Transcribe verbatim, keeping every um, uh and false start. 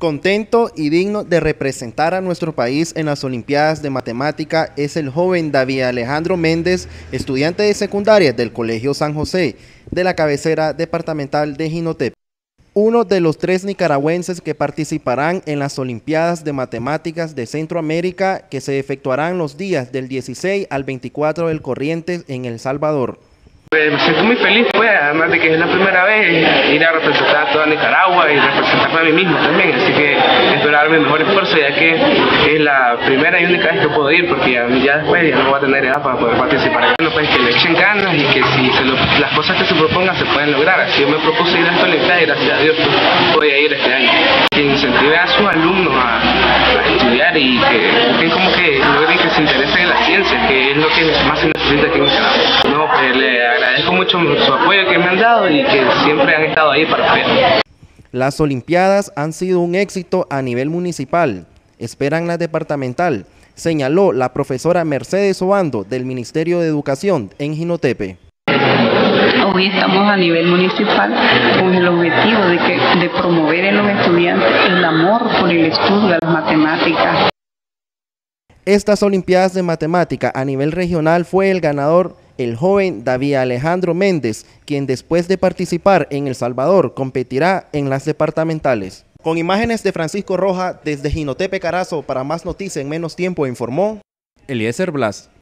Contento y digno de representar a nuestro país en las Olimpiadas de Matemática es el joven David Alejandro Méndez, estudiante de secundaria del Colegio San José, de la cabecera departamental de Jinotepe. Uno de los tres nicaragüenses que participarán en las Olimpiadas de Matemáticas de Centroamérica, que se efectuarán los días del dieciséis al veinticuatro del corriente en El Salvador. Pues me siento muy feliz, pues, además de que es la primera vez ir a representar a toda Nicaragua y representarme a mí mismo también, así que espero dar mi mejor esfuerzo, ya que es la primera y única vez que puedo ir, porque ya, ya después ya no voy a tener edad para poder participar. Bueno, pues que le echen ganas y que si se lo, las cosas que se propongan se pueden lograr. Así yo me propuse ir a esta Olimpiada y gracias a Dios pues, voy a ir este año. Que incentive a sus alumnos a, a estudiar y que busquen como que logren que se interesen en la ciencia, que es lo que más se necesita aquí en Nicaragua. No, pues le agradezco mucho su apoyo que me han dado y que siempre han estado ahí para apoyarme. Las Olimpiadas han sido un éxito a nivel municipal, esperan la departamental, señaló la profesora Mercedes Obando del Ministerio de Educación en Jinotepe. Hoy estamos a nivel municipal con el objetivo de, que, de promover en los estudiantes el amor por el estudio de las matemáticas. Estas Olimpiadas de Matemática a nivel regional fue el ganador el joven David Alejandro Méndez, quien después de participar en El Salvador competirá en las departamentales. Con imágenes de Francisco Roja desde Jinotepe Carazo, para más noticias en menos tiempo informó Eliezer Blas.